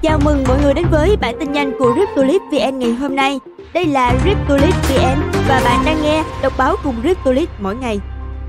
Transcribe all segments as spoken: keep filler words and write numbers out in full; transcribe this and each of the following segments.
Chào mừng mọi người đến với bản tin nhanh của Cryptolith vê en ngày hôm nay. Đây là Cryptolith vê en và bạn đang nghe đọc báo cùng Cryptolith mỗi ngày.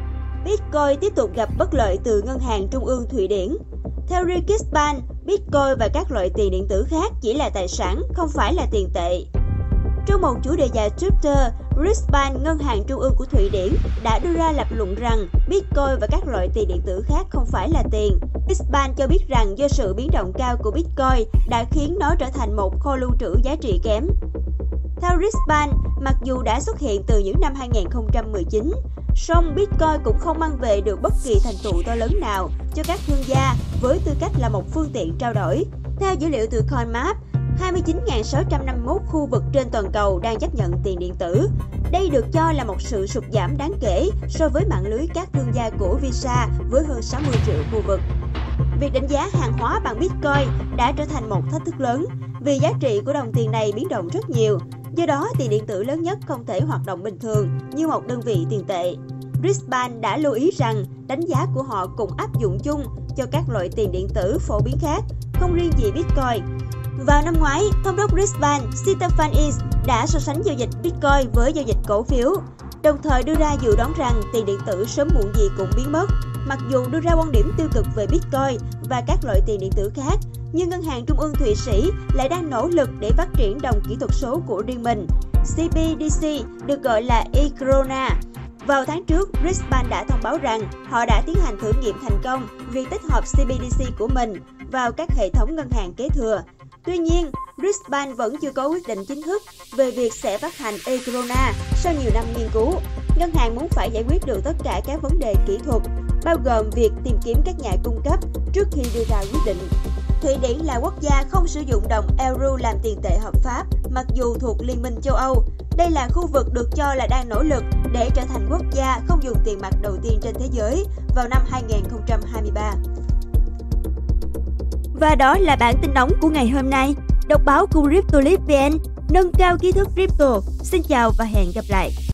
Bitcoin tiếp tục gặp bất lợi từ Ngân hàng Trung ương Thụy Điển. Theo Riksbank, Bitcoin và các loại tiền điện tử khác chỉ là tài sản, không phải là tiền tệ. Trong một chủ đề dài Twitter, Riksbank, Ngân hàng Trung ương của Thụy Điển, đã đưa ra lập luận rằng Bitcoin và các loại tiền điện tử khác không phải là tiền. Riksbank cho biết rằng do sự biến động cao của Bitcoin đã khiến nó trở thành một kho lưu trữ giá trị kém. Theo Riksbank, mặc dù đã xuất hiện từ những năm hai nghìn không trăm mười chín, song Bitcoin cũng không mang về được bất kỳ thành tựu to lớn nào cho các thương gia với tư cách là một phương tiện trao đổi. Theo dữ liệu từ CoinMark, hai mươi chín nghìn sáu trăm năm mươi mốt khu vực trên toàn cầu đang chấp nhận tiền điện tử. Đây được cho là một sự sụt giảm đáng kể so với mạng lưới các thương gia của Visa với hơn sáu mươi triệu khu vực. Việc đánh giá hàng hóa bằng Bitcoin đã trở thành một thách thức lớn vì giá trị của đồng tiền này biến động rất nhiều. Do đó, tiền điện tử lớn nhất không thể hoạt động bình thường như một đơn vị tiền tệ. Riksbank đã lưu ý rằng đánh giá của họ cũng áp dụng chung cho các loại tiền điện tử phổ biến khác, không riêng gì Bitcoin. Vào năm ngoái, thống đốc Riksbank Stefan East đã so sánh giao dịch Bitcoin với giao dịch cổ phiếu, đồng thời đưa ra dự đoán rằng tiền điện tử sớm muộn gì cũng biến mất. Mặc dù đưa ra quan điểm tiêu cực về Bitcoin và các loại tiền điện tử khác, nhưng Ngân hàng Trung ương Thụy Sĩ lại đang nỗ lực để phát triển đồng kỹ thuật số của riêng mình. xê bê đê xê được gọi là e-krona. Vào tháng trước, Riksbank đã thông báo rằng họ đã tiến hành thử nghiệm thành công việc tích hợp xê bê đê xê của mình vào các hệ thống ngân hàng kế thừa. Tuy nhiên, Riksbank vẫn chưa có quyết định chính thức về việc sẽ phát hành e-krona sau nhiều năm nghiên cứu. Ngân hàng muốn phải giải quyết được tất cả các vấn đề kỹ thuật, bao gồm việc tìm kiếm các nhà cung cấp trước khi đưa ra quyết định. Thụy Điển là quốc gia không sử dụng đồng euro làm tiền tệ hợp pháp, mặc dù thuộc Liên minh châu Âu. Đây là khu vực được cho là đang nỗ lực để trở thành quốc gia không dùng tiền mặt đầu tiên trên thế giới vào năm hai nghìn không trăm hai mươi ba. Và đó là bản tin nóng của ngày hôm nay. Đọc báo cùng Cryptolith vê en, nâng cao kiến thức crypto. Xin chào và hẹn gặp lại.